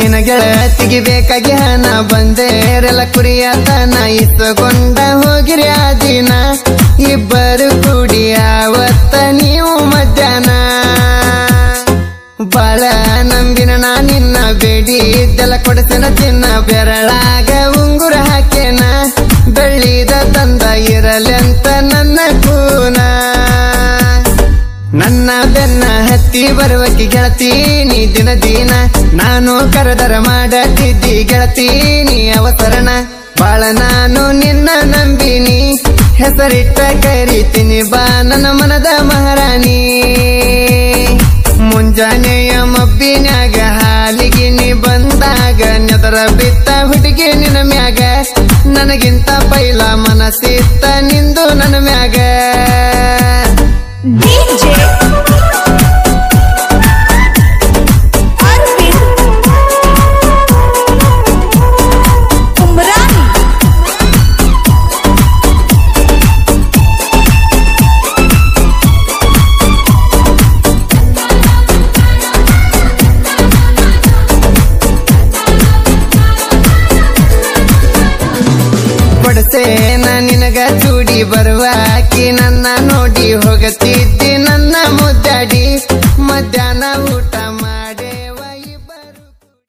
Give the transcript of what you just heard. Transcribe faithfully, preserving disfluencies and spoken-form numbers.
ನಿನ್ನ ಗೆಳತಿಗೆ ಬೇಕಾಗಿ ಹಣ ಬಂದೇರೆಲ್ಲ ಕುರಿಯತನ ಇತ್ತುಕೊಂಡ ಹೋಗಿರಿ ಆ ದಿನ ಇಬ್ಬರು ಕೂಡಿ ಆವತ್ತ ನೀವು ಮಧ್ಯಾಹ್ನ ಬಾಳ ನಂಬಿನ ನಾ ನಿನ್ನ ಬೇಡಿ ಇದ್ದೆಲ್ಲ ಕೊಡಸನ ಚಿನ್ನ ಬೆರಳಾಗ ಉಂಗುರ ಹಾಕೇನ ಬೆಳ್ಳಿದ ತಂದ ಇರಲೆಂತ ನನ್ನ ಕೂನ ನನ್ನ ಬೆನ್ನ ಹತ್ತಿ ಬರುವಕ್ಕೆ ಗೆಳತೀನಿ ದಿನ ದಿನ ನಾನು ಕರೆದರ ಮಾಡತಿದ್ದಿ ಗೆಳತೀನಿ ಅವತರಣ ಬಾಳ ನಾನು ನಿನ್ನ ನಂಬಿನಿ ಹೆಸರಿಟ್ಟ ಕರಿತೀನಿ ಬಾ ನನ್ನ ಮನದ ಮಹಾರಾಣಿ ಮುಂಜಾನೆಯ ಮಬ್ಬಿನ್ಯಾಗ ಹಾಲಿಗೆ ನೀ ಬಂದಾಗ ನೆದರ ಬಿತ್ತ ಹುಡುಗಿ ನಿನ್ನ ಮ್ಯಾಗ ನನಗಿಂತ ಪೈಲ ಮನಸ್ಸಿತ್ತ ನಿಂದು ನನ್ನ ಮ್ಯಾಗ ಡಿಜೆ ಅರವಿಂದ್ ಉಮ್ರಾನಿ ಕೊಡಸೇನ ನಿನಗ ಚೂಡಿ ಬರುವಾಕಿ ನನ್ನ ನೋಡಿ ಹೋಗತಿ